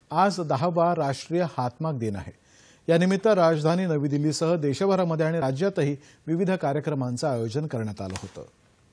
आज 10वा राष्ट्रीय हातमाग दिन आहे। यानिमित्त राजधानी नवी दिल्लीसह देशभरामध्ये आणि राज्यातही विविध कार्यक्रमांचं आयोजन करण्यात आलं होतं।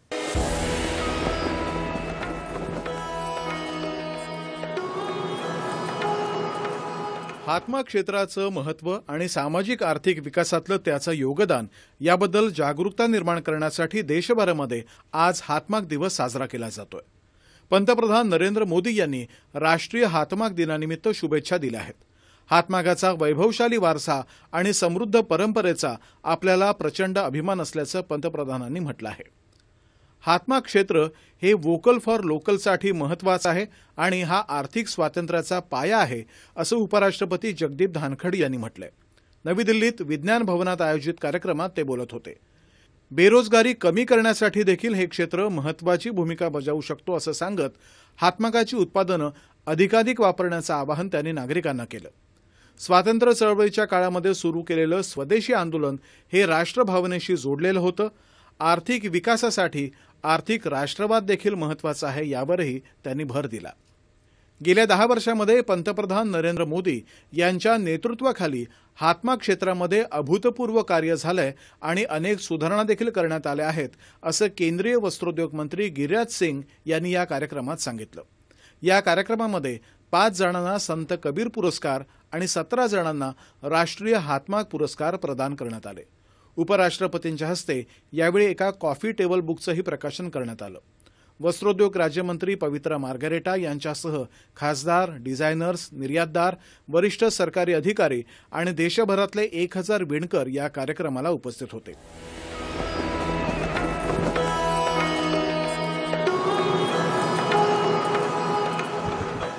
हातमाग क्षेत्राचं महत्त्व आणि सामाजिक आर्थिक विकासातलं त्याचं योगदान याबद्दल जागरूकता निर्माण करण्यासाठी देशभरामध्ये आज हातमाग दिवस साजरा केला जातोय। पंतप्रधान नरेंद्र मोदी यांनी राष्ट्रीय हातमाग दिनानिमित्त शुभेच्छा दिल्या आहेत। हातमागाचा वैभवशाली वारसा आणि समृद्ध परंपरेचा आपल्याला प्रचंड अभिमान असल्याचं पंतप्रधानांनी म्हटलं आहे। हातमाग क्षेत्र हे वोकल फॉर लोकलसाठी महत्त्वाचं आहे आणि हा आर्थिक स्वातंत्र्याचा पाया आहे असं उपराष्ट्रपती जगदीप धनखड यांनी म्हटलंय। नवी दिल्लीत विज्ञान भवनात आयोजित कार्यक्रमात ते बोलत होते। बेरोजगारी कमी करण्यासाठी देखील हे क्षेत्र महत्त्वाची भूमिका बजावू शकतो असं सांगत हातमागाची उत्पादनं अधिकाधिक वापरण्याचं आवाहन त्यांनी नागरिकांना केलं। स्वातंत्र्य चळवळीच्या काळामध्ये सुरू केलेलं स्वदेशी आंदोलन हे राष्ट्रभावनेशी जोडलेलं होतं। आर्थिक विकासासाठी आर्थिक राष्ट्रवाद देखील महत्त्वाचा आहे यावरही त्यांनी भर दिला। गेल्या 10 वर्षांमध्ये पंतप्रधान नरेंद्र मोदी यांच्या नेतृत्वाखाली हातमाग क्षेत्रामध्ये अभूतपूर्व कार्य झालंय आणि अनेक सुधारणा देखील करण्यात आल्या आहेत असं केंद्रीय वस्त्रोद्योग मंत्री गिरिराज सिंग यांनी या कार्यक्रमात सांगितलं। या कार्यक्रमामध्ये 5 जणांना संत कबीर पुरस्कार आणि 17 जणांना राष्ट्रीय हातमाग पुरस्कार प्रदान करण्यात आले। उपराष्ट्रपतींच्या हस्ते यावेळी एका कॉफी टेबल बुकचंही प्रकाशन करण्यात आलं। वस्त्रोद्योग राज्यमंत्री पवित्रा मार्गरेटा यांच्यासह खासदार, डिझायनर्स, निर्यातदार, वरिष्ठ सरकारी अधिकारी आणि देशभरातले 1000 विणकर या कार्यक्रमाला उपस्थित होते।